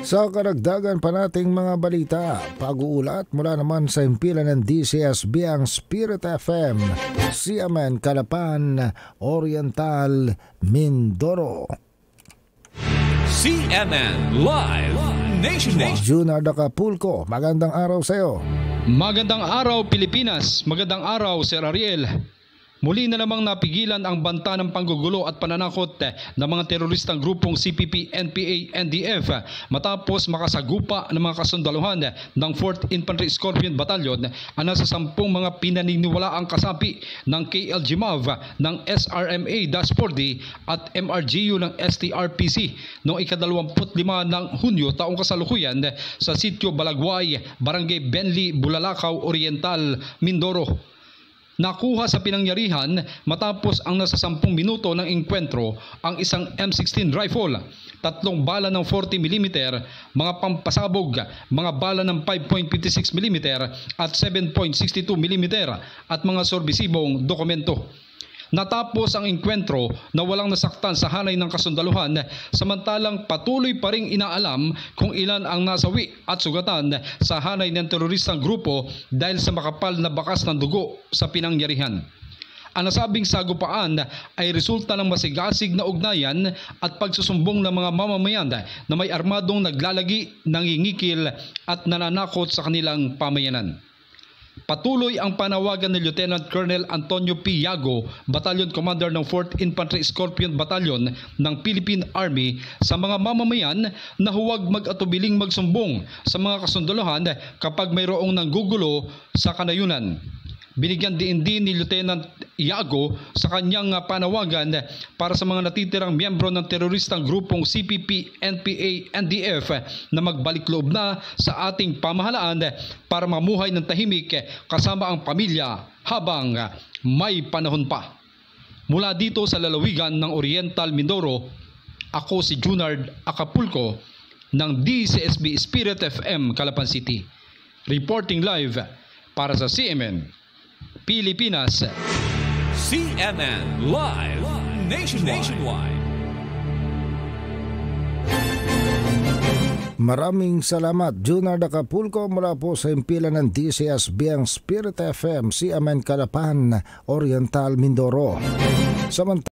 Sa karagdagan pa nating mga balita, pag-uulat mula naman sa himpilan ng DCSB ang Spirit FM, Siamen, Calapan, Oriental, Mindoro. CNN Live Nationwide. Junard Acapulco, magandang araw sa iyo. Magandang araw Pilipinas, magandang araw Sir Ariel. Muli na namang napigilan ang banta ng panggugulo at pananakot ng mga teroristang grupong CPP, NPA, NDF matapos makasagupa ng mga kasundaluhan ng 4th Infantry Scorpion Battalion ang nasa 10 mga pinaniniwalaang kasapi ng KLGMAV, ng SRMA-4D at MRGU ng STRPC noong ika-25 ng Hunyo taong kasalukuyan sa Sitio Balagway, Barangay Benli, Bulalakaw, Oriental, Mindoro. Nakuha sa pinangyarihan matapos ang nasa 10 minuto ng engkwentro ang isang M16 rifle, 3 bala ng 40mm, mga pampasabog, mga bala ng 5.56mm at 7.62mm at mga sorbisibong dokumento. Natapos ang engkwentro na walang nasaktan sa hanay ng kasundaluhan, samantalang patuloy pa ring inaalam kung ilan ang nasawi at sugatan sa hanay ng teroristang grupo dahil sa makapal na bakas ng dugo sa pinangyarihan. Ang nasabing sagupaan ay resulta ng masigasig na ugnayan at pagsusumbong ng mga mamamayan na may armadong naglalagi, nangingikil at nananakot sa kanilang pamayanan. Patuloy ang panawagan ni Lieutenant Colonel Antonio P. Yago, Battalion Commander ng 4th Infantry Scorpion Battalion ng Philippine Army sa mga mamamayan na huwag mag-atubiling magsumbong sa mga kasundaluhan kapag mayroong nanggugulo sa kanayunan. Binigyan din ni Lieutenant Yago sa kanyang panawagan para sa mga natitirang miyembro ng teroristang grupong CPP, NPA, NDF na magbalik loob na sa ating pamahalaan para mamuhay ng tahimik kasama ang pamilya habang may panahon pa. Mula dito sa lalawigan ng Oriental, Mindoro, ako si Junard Acapulco ng DCSB Spirit FM, Calapan City. Reporting live para sa CMN Pilipinas. CNN Live Nationwide. Maraming salamat, Junard Acapulco, mula po sa himpilan ng DCSB ang Spirit FM, Siamen, Calapan, Oriental, Mindoro. Samantala